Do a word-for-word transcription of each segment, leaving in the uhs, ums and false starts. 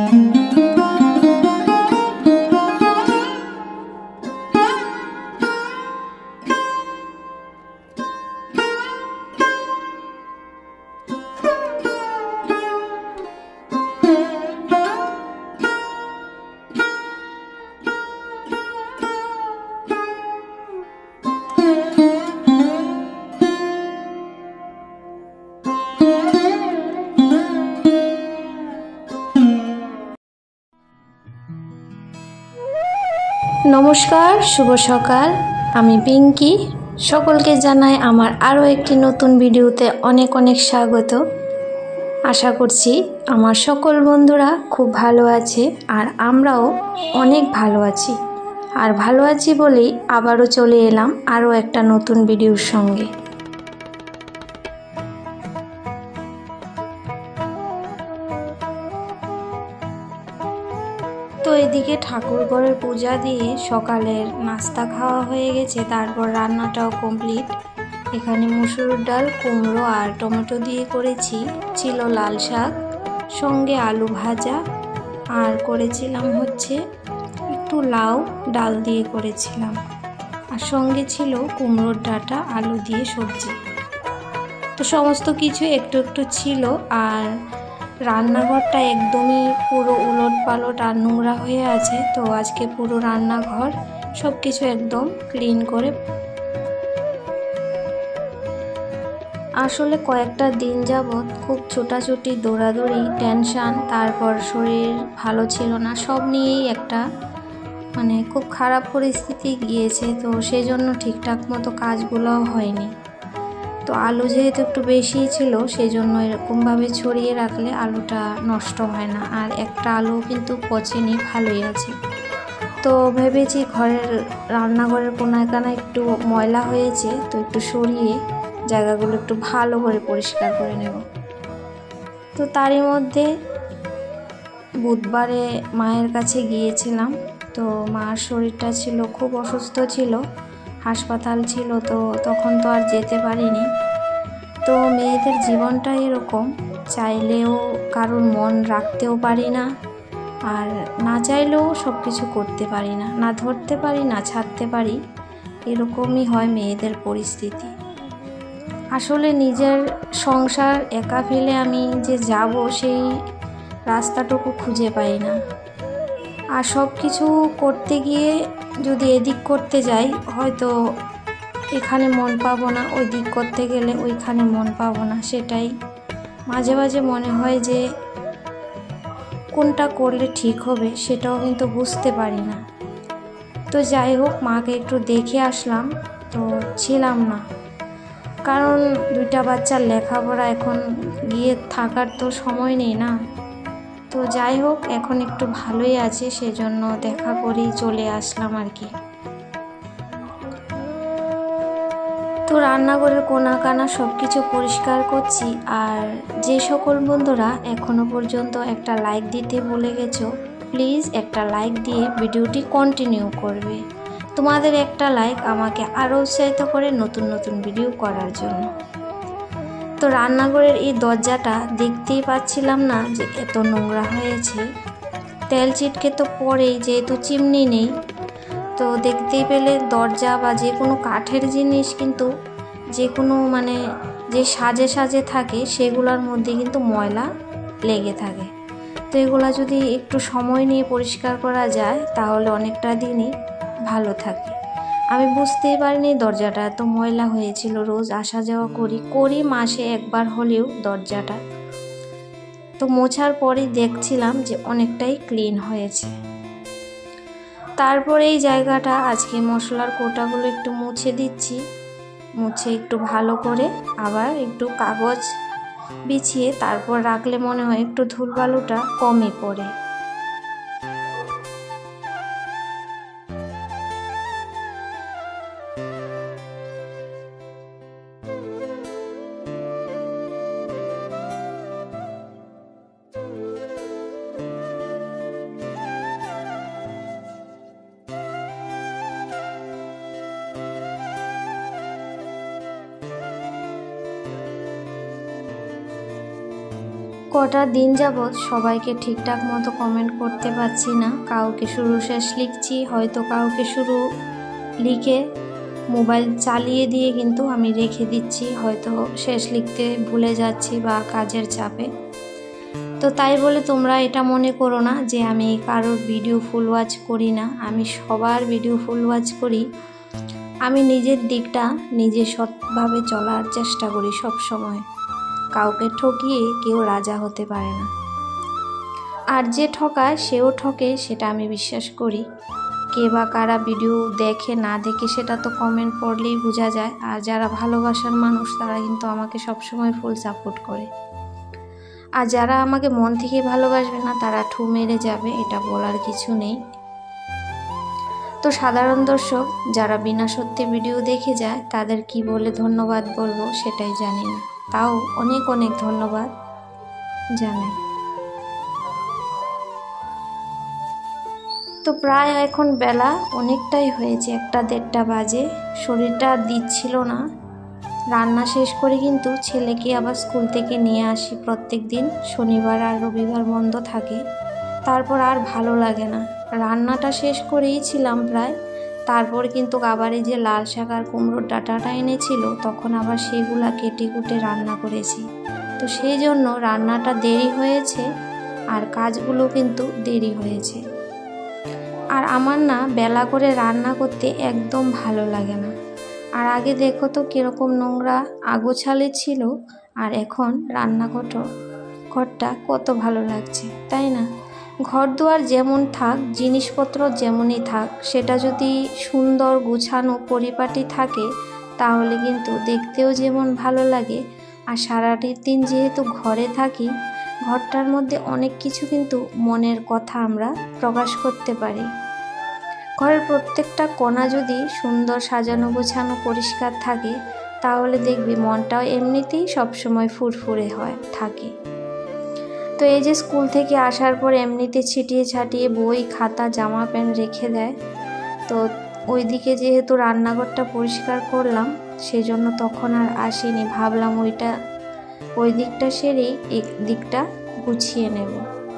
নমস্কার, শুভ সকাল। আমি পিঙ্কি। সকলকে জানাই আমার আরও একটি নতুন ভিডিওতে অনেক অনেক স্বাগত। আশা করছি আমার সকল বন্ধুরা খুব ভালো আছে আর আমরাও অনেক ভালো আছি। আর ভালো আছি বলেই আবারও চলে এলাম আরও একটা নতুন ভিডিওর সঙ্গে। তো এদিকে ঠাকুর ঘরের পূজা দিয়ে সকালের নাস্তা খাওয়া হয়ে গেছে, তারপর রান্নাটাও কমপ্লিট। এখানে মুসুর ডাল, কুমড়ো আর টমেটো দিয়ে করেছি, ছিল লাল শাক, সঙ্গে আলু ভাজা, আর করেছিলাম হচ্ছে একটু লাউ ডাল দিয়ে করেছিলাম, আর সঙ্গে ছিল কুমড়োর ডাঁটা আলু দিয়ে সবজি। তো সমস্ত কিছু একটু একটু ছিল। আর রান্নাঘরটা একদমই পুরো উলট পালট আর নোংরা হয়ে আছে। তো আজকে পুরো রান্নাঘর সব কিছু একদম ক্লিন করে, আসলে কয়েকটা দিন যাবৎ খুব ছোটাছুটি, দৌড়াদৌড়ি, টেনশান, তারপর শরীর ভালো ছিল না, সব নিয়েই একটা মানে খুব খারাপ পরিস্থিতি গিয়েছে। তো সেই জন্য ঠিকঠাক মতো কাজগুলোও হয়নি। তো আলু যেহেতু একটু বেশি ছিল, সেই জন্য এরকমভাবে ছড়িয়ে রাখলে আলুটা নষ্ট হয় না, আর একটা আলু কিন্তু পচেনি, ভালোই আছে। তো ভেবেছি ঘরের রান্নাঘরের কোনায় কানায় একটু ময়লা হয়েছে, তো একটু সরিয়ে জায়গাগুলো একটু ভালো করে পরিষ্কার করে নেব। তো তারই মধ্যে বুধবারে মায়ের কাছে গিয়েছিলাম। তো মার শরীরটা ছিল খুব অসুস্থ ছিল, হাসপাতাল ছিল, তো তখন তো আর যেতে পারিনি। তো মেয়েদের জীবনটা এরকম, চাইলেও কারোর মন রাখতেও পারি না, আর না চাইলেও সব কিছু করতে পারি না, না ধরতে পারি না ছাড়তে পারি, এরকমই হয় মেয়েদের পরিস্থিতি। আসলে নিজের সংসার একা ফেলে আমি যে যাব সেই রাস্তাটুকু খুঁজে পাই না। আর সব কিছু করতে গিয়ে যদি এদিক করতে যাই, হয়তো এখানে মন পাবো না, ওই দিক করতে গেলে ওইখানে মন পাবো না। সেটাই মাঝে মাঝে মনে হয় যে কোনটা করলে ঠিক হবে সেটাও কিন্তু বুঝতে পারি না। তো যাই হোক, মাকে একটু দেখে আসলাম, তো ছিলাম না, কারণ দুইটা বাচ্চার লেখাপড়া, এখন গিয়ে থাকার তো সময় নেই না। তো যাই হোক, এখন একটু ভালোই আছে, সেজন্য দেখা করেই চলে আসলাম আর কি। তো রান্নাঘরের কোনা কানা সব কিছু পরিষ্কার করছি। আর যে সকল বন্ধুরা এখনও পর্যন্ত একটা লাইক দিতে ভুলে গেছো, প্লিজ একটা লাইক দিয়ে ভিডিওটি কন্টিনিউ করবে। তোমাদের একটা লাইক আমাকে আরও উৎসাহিত করে নতুন নতুন ভিডিও করার জন্য। তো রান্নাঘরের এই দরজাটা দেখতেই পাচ্ছিলাম না যে এত নোংরা হয়েছে, তেল ছিটকে তো পড়েই, যেহেতু চিমনি নেই। তো দেখতেই পেলে দরজা বা যে কোনো কাঠের জিনিস কিন্তু যে কোনো মানে যে সাজে সাজে থাকে সেগুলোর মধ্যে কিন্তু ময়লা লেগে থাকে। তো এগুলা যদি একটু সময় নিয়ে পরিষ্কার করা যায় তাহলে অনেকটা দিনই ভালো থাকে। আমি বুঝতেই পারিনি দরজাটা এত ময়লা হয়েছিল। রোজ আসা যাওয়া করি করি মাসে একবার হলেও দরজাটা, তো মোছার পরেই দেখছিলাম যে অনেকটাই ক্লিন হয়েছে। তারপরে এই জায়গাটা আজকে মশলার কোটাগুলো একটু মুছে দিচ্ছি, মুছে একটু ভালো করে আবার একটু কাগজ বিছিয়ে তারপর রাখলে মনে হয় একটু ধুলবালুটা কমে পড়ে। কটা দিন যাবৎ সবাইকে ঠিকঠাক মতো কমেন্ট করতে পারছি না, কাউকে শুরু শেষ লিখছি, হয়তো কাউকে শুরু লিখে মোবাইল চালিয়ে দিয়ে কিন্তু আমি রেখে দিচ্ছি, হয়তো শেষ লিখতে ভুলে যাচ্ছি বা কাজের চাপে। তো তাই বলে তোমরা এটা মনে করো না যে আমি কারোর ভিডিও ফুল ওয়াচ করি না, আমি সবার ভিডিও ফুল ওয়াচ করি। আমি নিজের দিকটা নিজে সৎভাবে চলার চেষ্টা করি সব সময়। কাউকে ঠকিয়ে কেউ রাজা হতে পারে না, আর যে ঠকায় সেও ঠকে, সেটা আমি বিশ্বাস করি। কে বা কারা ভিডিও দেখে না দেখে সেটা তো কমেন্ট পড়লেই বোঝা যায়। আর যারা ভালোবাসার মানুষ তারা কিন্তু আমাকে সবসময় ফুল সাপোর্ট করে, আর যারা আমাকে মন থেকে ভালোবাসবে না তারা ঠু মেরে যাবে, এটা বলার কিছু নেই। তো সাধারণ দর্শক যারা বিনা সত্যি ভিডিও দেখে যায় তাদের কি বলে ধন্যবাদ বলবো সেটাই জানি না, তাও অনেক অনেক ধন্যবাদ জানাই। তো প্রায় এখন বেলা অনেকটাই হয়েছে, একটা দেড়টা বাজে। শরীরটা আর দিচ্ছিল না। রান্না শেষ করে কিন্তু ছেলেকে আবার স্কুল থেকে নিয়ে আসি প্রত্যেক দিন, শনিবার আর রবিবার বন্ধ থাকে। তারপর আর ভালো লাগে না, রান্নাটা শেষ করেই ছিলাম প্রায়। তারপর কিন্তু আবার এই যে লাল শাক আর কুমড়োর ডাঁটাটা এনেছিল, তখন আবার সেগুলা কেটে কুটে রান্না করেছি। তো সেই জন্য রান্নাটা দেরি হয়েছে আর কাজগুলো কিন্তু দেরি হয়েছে। আর আমার না বেলা করে রান্না করতে একদম ভালো লাগে না। আর আগে দেখো তো কীরকম নোংরা আগোছালে ছিল, আর এখন রান্নাঘরটা ঘরটা কত ভালো লাগছে, তাই না? ঘর দুয়ার যেমন থাক, জিনিসপত্র যেমনই থাক, সেটা যদি সুন্দর গুছানো পরিপাটি থাকে তাহলে কিন্তু দেখতেও যেমন ভালো লাগে। আর সারাটি দিন যেহেতু ঘরে থাকি, ঘরটার মধ্যে অনেক কিছু কিন্তু মনের কথা আমরা প্রকাশ করতে পারি। ঘরের প্রত্যেকটা কোণা যদি সুন্দর সাজানো গোছানো পরিষ্কার থাকে তাহলে দেখবি মনটাও এমনিতেই সবসময় ফুরফুরে হয় থাকে। তো এই যে স্কুল থেকে আসার পর এমনিতে ছিটিয়ে ছাটিয়ে বই খাতা জামা প্যান্ট রেখে দেয়, তো ওইদিকে যেহেতু রান্নাঘরটা পরিষ্কার করলাম সেই জন্য তখন আর আসিনি, ভাবলাম ওইটা ওই দিকটা সেরেই এই দিকটা গুছিয়ে নেব।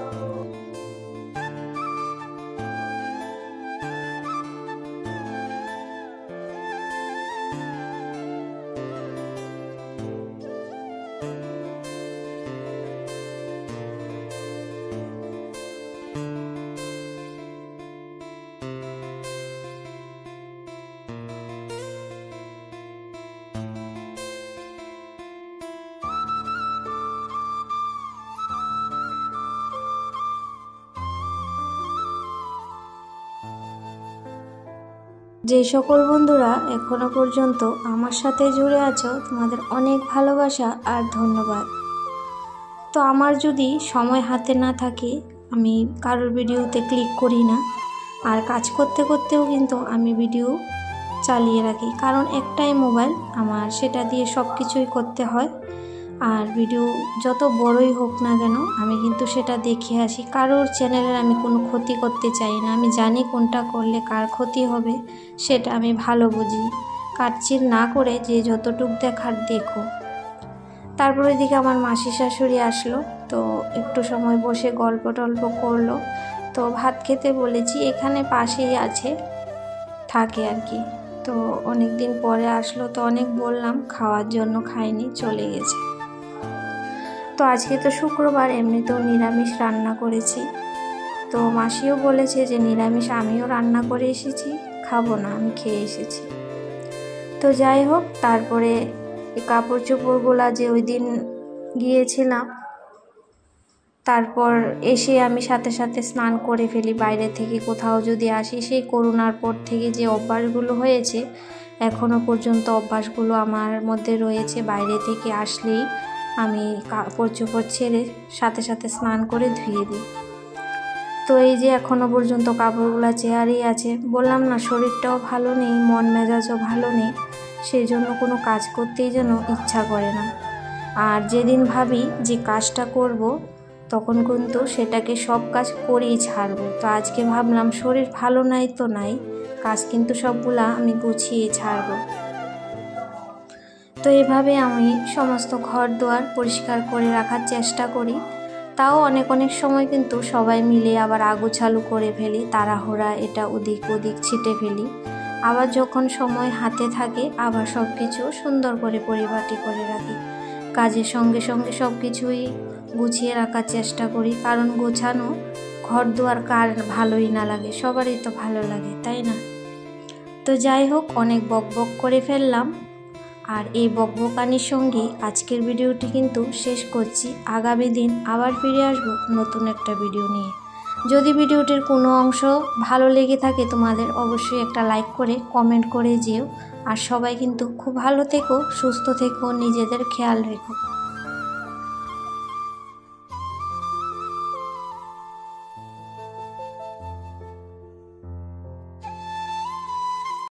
যে সকল বন্ধুরা এখনো পর্যন্ত আমার সাথে জুড়ে আছো তোমাদের অনেক ভালোবাসা আর ধন্যবাদ। তো আমার যদি সময় হাতে না থাকে আমি কারোর ভিডিওতে ক্লিক করি না, আর কাজ করতে করতেও কিন্তু আমি ভিডিও চালিয়ে রাখি, কারণ একটাই মোবাইল আমার, সেটা দিয়ে সব কিছুই করতে হয়। আর ভিডিও যত বড়ই হোক না কেন আমি কিন্তু সেটা দেখে আসি। কারোর চ্যানেলের আমি কোনো ক্ষতি করতে চাই না, আমি জানি কোনটা করলে কার ক্ষতি হবে সেটা আমি ভালো বুঝি। কাটচির না করে যে যতটুক দেখার দেখো। তারপর এদিকে আমার মাসি শাশুড়ি আসলো, তো একটু সময় বসে গল্প টল্প করলো। তো ভাত খেতে বলেছি, এখানে পাশেই আছে থাকে আর কি। তো অনেক দিন পরে আসলো, তো অনেক বললাম খাওয়ার জন্য, খাইনি, চলে গেছে। তো আজকে তো শুক্রবার, এমনিতেও নিরামিষ রান্না করেছি। তো মাসিও বলেছে যে নিরামিষ আমিও রান্না করে এসেছি, খাবো না, আমি খেয়ে এসেছি। তো যাই হোক, তারপরে কাপড় চোপড়গুলা যে ওই দিন গিয়েছিলাম, তারপর এসে আমি সাথে সাথে স্নান করে ফেলি। বাইরে থেকে কোথাও যদি আসি, সেই করোনার পর থেকে যে অভ্যাসগুলো হয়েছে এখনও পর্যন্ত অভ্যাসগুলো আমার মধ্যে রয়েছে। বাইরে থেকে আসলেই আমি কাপড় চোপড় ছেড়ে সাথে সাথে স্নান করে ধুয়ে দিই। তো এই যে এখনও পর্যন্ত কাপড়গুলো চেয়ারেই আছে। বললাম না, শরীরটাও ভালো নেই, মন মেজাজও ভালো নেই, সেই জন্য কোনো কাজ করতেই যেন ইচ্ছা করে না। আর যেদিন ভাবি যে কাজটা করব তখন কিন্তু সেটাকে সব কাজ করেই ছাড়বো। তো আজকে ভাবলাম শরীর ভালো নাই তো নাই, কাজ কিন্তু সবগুলা আমি গুছিয়ে ছাড়বো। তো এভাবে আমি সমস্ত ঘর দুয়ার পরিষ্কার করে রাখার চেষ্টা করি। তাও অনেক অনেক সময় কিন্তু সবাই মিলে আবার আগোছালো করে ফেলি, তাড়াহুড়া এটা ওদিক ওদিক ছিটে ফেলি। আবার যখন সময় হাতে থাকে আবার সব কিছু সুন্দর করে পরিপাটি করে রাখি। কাজের সঙ্গে সঙ্গে সব কিছুই গুছিয়ে রাখার চেষ্টা করি, কারণ গোছানো ঘর দুয়ার কার ভালোই না লাগে, সবারই তো ভালো লাগে, তাই না? তো যাই হোক, অনেক বকবক করে ফেললাম, আর এই বকবকানির সঙ্গেই আজকের ভিডিওটি কিন্তু শেষ করছি। আগামী দিন আবার ফিরে আসবো নতুন একটা ভিডিও নিয়ে। যদি ভিডিওটির কোনো অংশ ভালো লেগে থাকে তোমাদের, অবশ্যই একটা লাইক করে কমেন্ট করে যেও। আর সবাই কিন্তু খুব ভালো থেকো, সুস্থ থেকো, নিজেদের খেয়াল রেখো।